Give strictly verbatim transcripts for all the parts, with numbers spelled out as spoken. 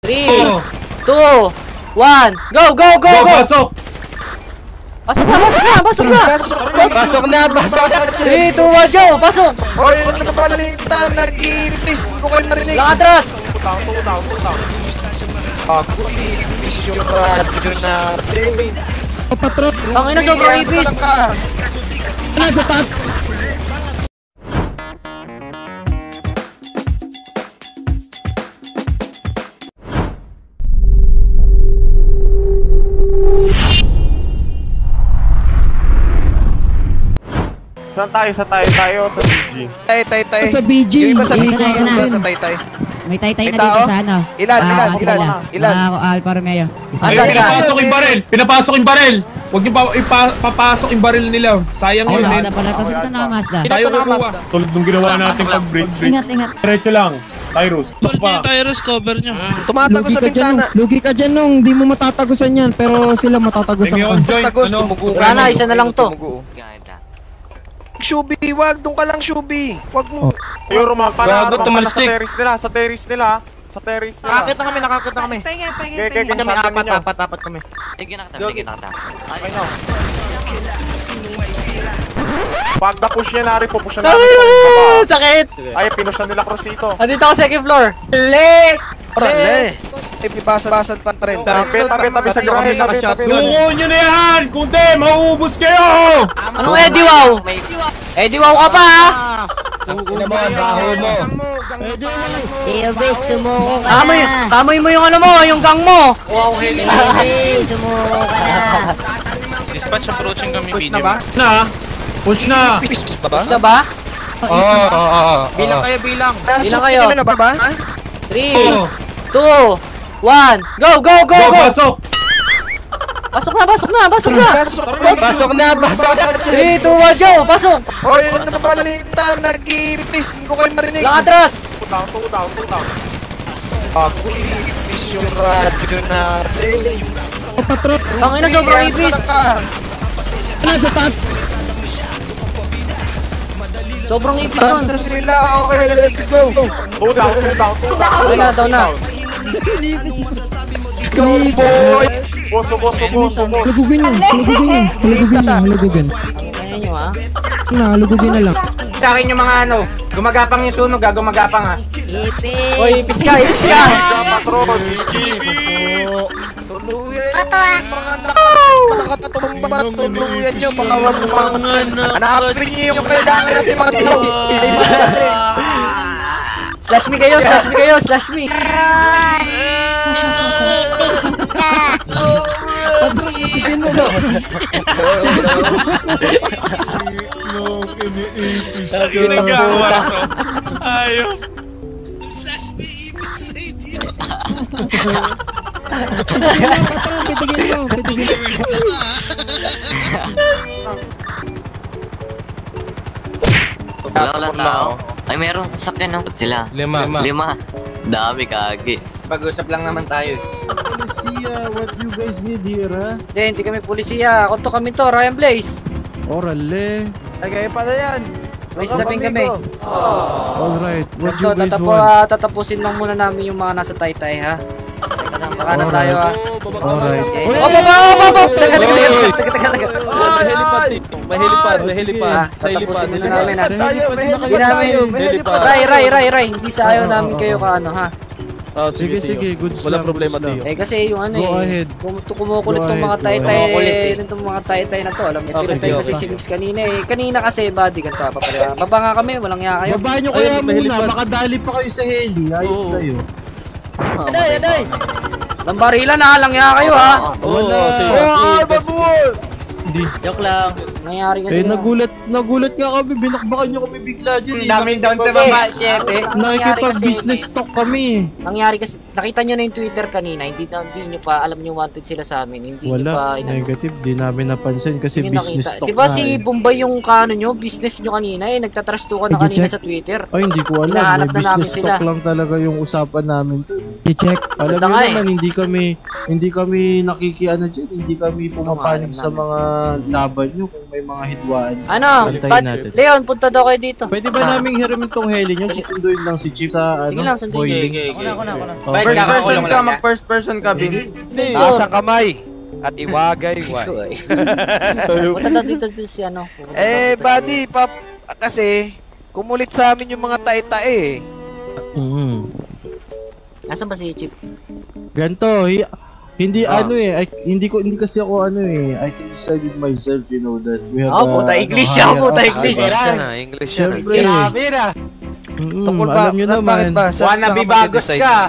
three, two, one, go, go, go, go! Pasok! Pasok na, pasok na, pasok na! Pasok na, pasok na! three, two, one, go! Pasok! Oy, ano na palalitan? Nag-i-please, hindi ko kayo marinig. Lang atras! Ako, i-please yung radyo natin. Patro. Tangina, sobrang ipis! Nasa taas. Saan tayo? Sa tayo tayo sa B G? Tay, tay, tay. Sa B G. Yung iba sa B G, Ika, yung iba ika. sa tay, tay. May tay-tay May na dito tao? sa ano. Ilan, Ah, ilan, kasi ilan, wala. ilan? Ah, Alfa Romeo. Isa Asan Ay, ka? pinapasok yung baril! Pinapasok yung baril! Huwag niyo pa ipapasok yung baril nila. Sayang Ay, yun eh. Mazda pala. Tapos ito na Mazda. Tayo kukuha. Tulad nung ginawa natin pag break break. Ingat, ingat. Diretso lang. Tyrus. Cover niyo yung Tyrus, cover niyo. Tumatagos Lugi sa ka dyan, bintana. no? Lugi ka dyan, nung di mo matatagusan yan. Pero sila matatagusan Ngayon, ka. join. Tagos, Ano? tumugo. Wala na, isa na lang to. Tumugo. Shubi, wag. Doon ka lang, Shubi. Wag mo. Tayo rumapa na. Gago, Rumapa na sa tumalsik. terrace nila. Sa terrace nila. Sa terrace nila. Nakakit na kami, nakakit na kami. Pengen, pengen, Okay, okay, pengen. kami apat, apat, apat kami. Okay na. Pag na-push niya, nari po. Push na namin. Ah, sakit! Ay, pinush na nila Crosito. Andito ako sa second floor. Le! Orale. Eh, bibasad-basad pa rin. Tabi, tabi, tabi sa garahe. Tabi, tabi. Tungo nyo na yan! Kundi, mauubos kayo! Anong Eddie Wow? Eddie Wow ka pa ha? Tungo mo, baho mo. Silvix, sumuko ka Tamoy, tamoy mo yung ano mo, yung gang mo. Wow, heli. Silvix, sumuko ka na. Dispatch approaching kami Push video. na ba? Na! Push na! Push ba ba? Gusto ba? Oo, oo, oo. Bilang kayo, bilang. Bilang kayo. Kami na ba ba? three, two, one, go, go, go, Go, go! pasok! Pasok na, pasok na, pasok na! Pasok na, pasok na. three, two, one, go! Pasok! Oy, ano na palalitan? Nag-i-please, hindi ko kayo marinig. Lang atras! Two down, two down, two down. Ako, i-please yung radyo natin. Patro. Tangina, sobrang ipis! Nasa taas. Sobrang ipis Taas nun! na sila. Okay, let's go. Two down, two down, two down. Down na, down na. Go, boy. Boso, boso, boso, boso. Lugugin nyo. Lugugin nyo. Lugugin nyo. Lugugin. Ayan nyo ha? Na, lugugin na lang. Sa akin yung mga ano, gumagapang yung sunog ha, gumagapang ha. Ipis. Oy, ipis ka, ipis ka! Patron, Tuluyan mga nakakatulong ba? Tuluyan nyo, baka wag mga hanapin nyo yung kailangan natin mga tulong. Hindi ba natin? Slash me kayo, slash me kayo, slash me! Patro, patigin mo ba? Ginagawa ko. Ayaw. Patro, patigin mo. Patigin mo. Wala wala tao. Ay meron sakyan ng sila. Lima. Lima. Dami kagi. Pag-usap lang naman tayo. Polisia, what you guys need here, ha? Hindi, hindi kami polisiya. Konto kami to, Ryan Blaze. Orale. Ay, kayo pala yan. May sasabihin kami. Alright, what you Ito, guys tatapo, want? ah, tatapusin lang muna namin yung mga nasa taytay ha. Teka lang, baka na tayo ha. Alright. Okay. Oh, baba, baba, baba! Teka, teka, teka, teka, teka, teka. May helipad. May helipad. May helipad. Ah, tatapusin muna namin ha. Sa helipad na Hindi namin, Ray, Ray, Ray, Ray, hindi sa ayaw namin kayo ka ano ha. Sige, sige, good Wala problema, Tio. Eh kasi yung ano Go eh, ahead. kum kumukulit Go tong mga ahead, go taytay, Kumukulit eh. itong mga taytay na to, alam niyo, Okay, pinatay Tio. kasi si Mix kanina eh. Kanina kasi body ganito pa pala. Baba nga kami, walang nga kayo. Babaan nyo kaya muna, makadali pa kayo sa heli. Ayos kayo. Aday, aday. Lambarila na, lang nga kayo ha. Wala. Oh, babuol! Hindi. Joke lang. Nangyari kasi Eh, na- nagulat, nagulat nga kami, binakbakan nyo kami bigla dyan. eh. Daming down sa baba, syete. Nakikipag-business talk kami. Nangyari kasi, nakita nyo na yung Twitter kanina, hindi na hindi nyo pa, alam nyo wanted sila sa amin, hindi nyo pa Wala, inano. negative, di namin napansin kasi Hindi nyo business nakita. talk Diba na si eh. Bombay yung kano nyo, business nyo kanina eh, nagtatrash talk na Eh, kanina check. sa Twitter. Ay, hindi ko alam. Hinahanap May na namin business sila. talk lang talaga yung usapan namin. I-check. Alam Ganda niyo nga eh. naman, hindi kami, hindi kami nakikiano dyan. Hindi kami pumapanig alam sa namin. mga laban nyo, kung may mga hidwaan. Ano? Antayin Pat, natin. Leon, punta daw kayo dito. Pwede ba naming hiramin tong heli nyo? Susunduin lang si Chief sa Sige ano, lang, sunduin. boiling. Ako na, ako na, ako na. Oh, First person ka, mag first person ka, Bin. Taas ang kamay. At iwagay-way. Punta daw dito, dito si ano. Eh, buddy, pap, kasi kumulit sa amin yung mga tae-tae eh. Mhm. Nasaan ba si Chip? Ganto, hi- hindi Ah. ano eh, I- hindi ko hindi kasi ako ano eh, I can decide with myself, you know that. We have Oh, a- puta English ano, siya, higher puta ups, English. diba? Yan na, English yan. Siyempre. Grabe na. Mm, Tungkol ba, alam nyo at naman. bakit ba? Sa, Wannabe bagos ka.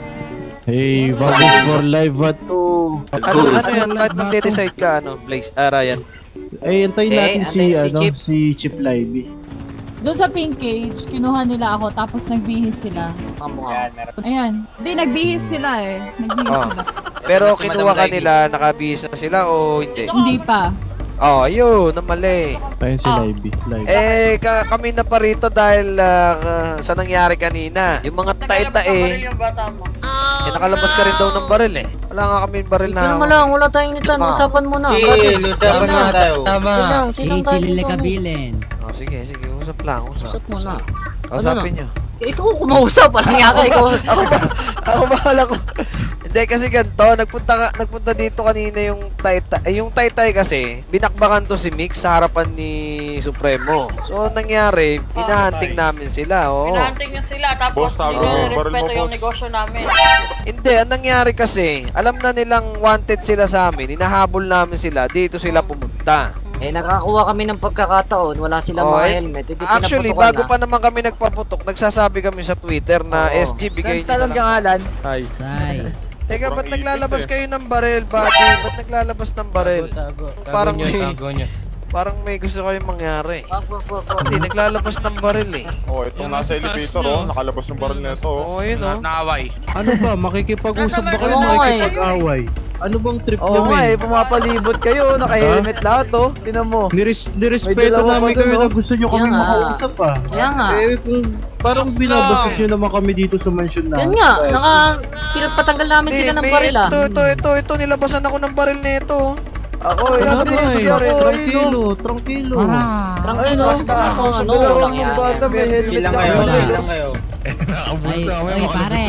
Hey, bagos for live ba to? Ano, ano yan? Bakit mag-decide ka, ano, Blaze? Ah, Ryan. Ay, antayin Eh, natin si, antayin si ano, Chip. si Chip Lively. Doon sa pink cage, kinuha nila ako tapos nagbihis sila. Mamukha. Ayan. Hindi, nagbihis sila eh. Nagbihis Oh. sila. Pero Si kinuha Madam ka Lady. nila, nakabihis na sila o hindi? Hindi pa. Oh, ayun, namali. Ayun si Ah. Lively. Lively. Eh, ka kami na pa rito dahil ah, sa nangyari kanina. Yung mga tae-tae, eh, nakalabas ka rin daw ng baril eh. Wala nga kami baril Ito na... naman lang, wala tayong initan. Usapan mo na. Chill, usapan na tayo. Tama. Chill lang, chill lang tayo Chili dito. kabilin. Oh, sige, sige, usap lang, usap. Usap mo na. Usapin nyo. Eh, ikaw kumausap. Ano nga ka? Ikaw. Ako ba? Ako bahala ko. Hindi kasi ganito, nagpunta ka, nagpunta dito kanina yung Taytay, eh, yung Taytay kasi binakbakan to si Mix sa harapan ni Supremo. So nangyari, hinahunting namin sila, oo. Hinahunting niya sila, tapos Boss, tago hindi yung baril respeto mo, yung boss. negosyo namin. Hindi, ang nangyari kasi, alam na nilang wanted sila sa amin, hinahabol namin sila, dito sila pumunta. Eh, nakakuha kami ng pagkakataon. Wala silang Oh, mga eh, helmet. Hindi Actually, pinaputukan bago na. pa naman kami nagpaputok, nagsasabi kami sa Twitter na Oo. S G, bigay nyo Tanong na ka lang. nga, Lan. Ay. Say. Teka, ba't Sobrang naglalabas ipis kayo ng baril, buddy? Ba't naglalabas ng baril? Parang may, parang may gusto kayong mangyari. Wag, wag, wag, wag. Hindi, naglalabas ng baril eh. Oh, itong Yung nasa nasa taas elevator nyo. oh, nakalabas yung baril nito Oo, oh. yun oh. Naaway. Ano ba, makikipag-usap ba kayo, Oo, eh. makikipag-away? Ano bang trip Oo nyo, nga eh, men? pumapalibot kayo, naka-helmet lahat oh. Tinan mo. Nires nirespeto May dalawa namin pa dun, kayo oh. na gusto nyo kami Kaya nga. makausap ah. Kaya nga. Eh, kung parang binabastos nyo naman kami dito sa mansion na. Yan nga. Naka, pinapatanggal namin Hindi, sila ng may- baril ah. Ito, ito, ito, ito, nilabasan ako ng baril nito. Ako, Ano ilalabas ba ko eh? yung baril. Tranquilo, tranquilo. Para. Tranquilo. basta. Ano, ano, Sa dalawang lang yan. bata, may helmet Chill lang ka kayo, pala. chill lang kayo. Ay, oy, pare.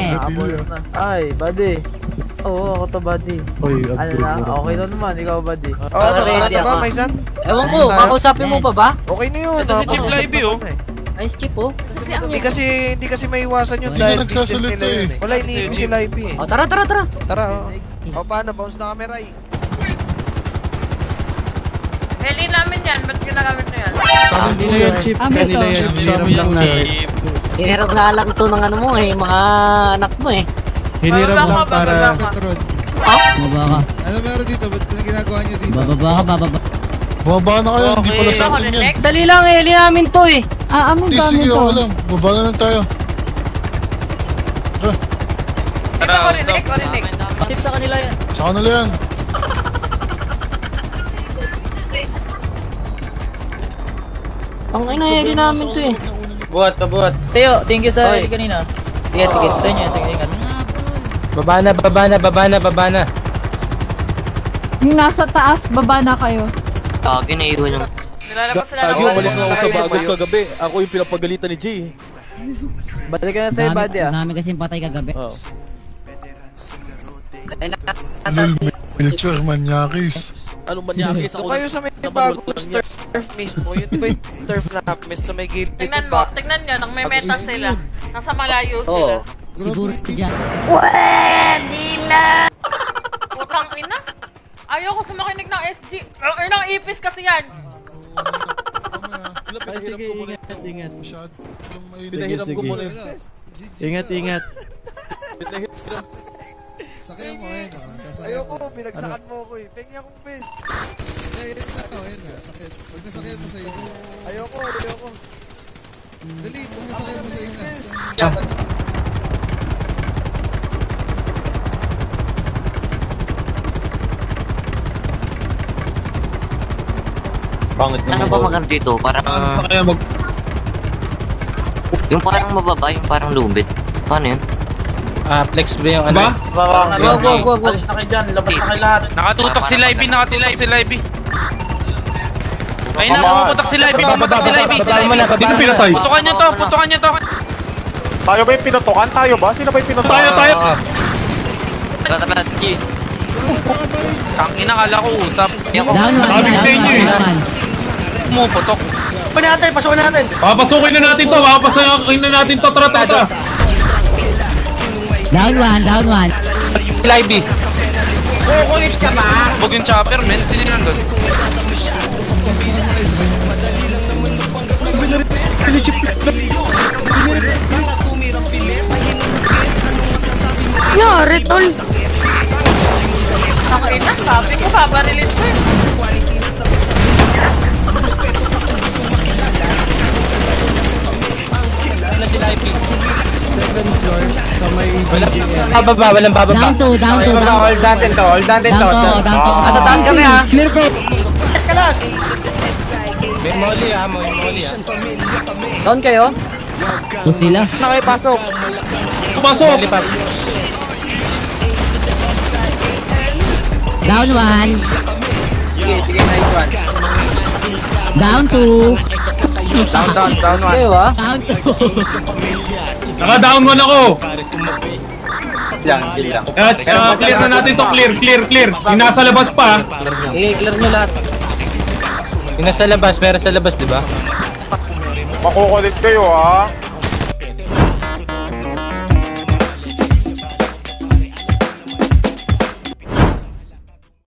Ay, buddy. Oo, ako to, buddy. Oy, Ano Abdul. na? Okay lang naman, ikaw, buddy. Oh, Ah, ano, ready ano ba, ako. may san? Ewan ko, Ayun, kakausapin mo pa ba? Okay na yun. Ito si Chip nakakausap Lively, naman oh. na eh. Ice chip oh. Hindi kasi, hindi kasi may iwasan yun Hindi dahil ka business nagsasalita nila yun eh. eh. Wala, iniibig si Live eh. O, tara, tara, tara. Tara, oh. O, paano? Bounce na camera eh. Heli namin yan, ba't ginagamit nyo yan? Kanila yan, Chip. Amin Kanila to. yan. Chip, Hiniram sabi lang yan, natin. Hinirap nga lang to ng ano mo eh, mga anak mo eh. Hiniram Bababa lang ka, para... bababa ka. Baba ka. Ano meron dito? Ba't ginagawa niyo dito? Bababa ka, bababa. Bumaba na kayo, hindi pala Ako sa na atin yan. next. Dali lang, heli namin to eh. Ah, amin Hindi, to, amin sige, to. ako lang. Bumaba na lang tayo. Ito ko rinig, ko rinig. Chip sa kanila yan. Sa kanila yan. Ang ina, heli namin to eh. Buhat ka, buhat. Teo, thank you sa Oy. kanina. Sige, sige, sige. Sige, sige, sige. Baba na, baba na, baba na, baba na. Yung nasa taas, baba na kayo. Tagi na iwan yung... Nilalabas sila ng baril. ako sa bagong kagabi. Ako yung pinapagalitan ni Jay. Balik ka na sa'yo, buddy ah. Dami kasing patay kagabi. Miniature, manyakis. Anong manyakis Doon kayo sa may bagong turf mismo. Yun ba yung turf na miss sa may gilid Tingnan ng mo, back? tingnan nyo, nang may meta sila. Nasa malayo Oo. sila. Siguro dyan. Putang ina. Ayoko sumakinig ng S G. Or ng ipis kasi yan. Ay, sige, ingat, ingat. Masyadong mainit. Pinahiram ko muna yun. Ingat, ingat. Sakyan mo, ayun ah. Sasakyan Ayoko, mo. binagsakan mo ako eh. Pengi akong best. Ayun na, ayun na. Sakyan. Pag nasakyan mo sa ino. Ayoko, ayoko. Dali, pag nasakyan mo sa ino. Ano ba maganda dito? Parang... Sa kaya mag... Yung parang mababa, yung parang lubid. Paano yun? Ah, flex ba yung Ba? Wag, wag, wag, wag. na kayo dyan, labas na kayo lahat. Nakatutok si Livey, nakatutok si Livey. Ay na, pumuputok si Libby, pumuputok si Libby. Sino pinatay? Putukan nyo to, putukan nyo to. Tayo ba yung pinutukan? Tayo ba? Sino ba yung pinutukan? Tayo, tayo! Tara, tara, sige. Tangina, kala ko usap. Down one. Sabi ko sa inyo eh. Pumuputok. Pasukin natin, pasukin natin. Papasukin na natin to, papasukin na natin to, tara, tara, tara. Down one, down one. Libby. Kukulit ka ba? Huwag yung chopper, men. Sino nandun? Yari, tol. Okay na, sabi ko, babarilin ko eh. Bababa, walang bababa. Down two, down two, down two. Hold natin to, hold natin to. Down two, down two. Asa taas kami ha. Clear ko. Eskalas! May molly ha, may molly ha. Down kayo? Kung sila. Nakipasok. Pumasok! Down one. Sige, sige, nice one. Down two. Down, down, down one. Kayo ah? Down two. Naka-down one ako! Lang, kill lang. At uh, clear na natin to, clear, clear, clear. Yung nasa labas pa. Eh, clear nyo lahat. Yung nasa labas, meron sa labas, di ba? Makukulit kayo ha.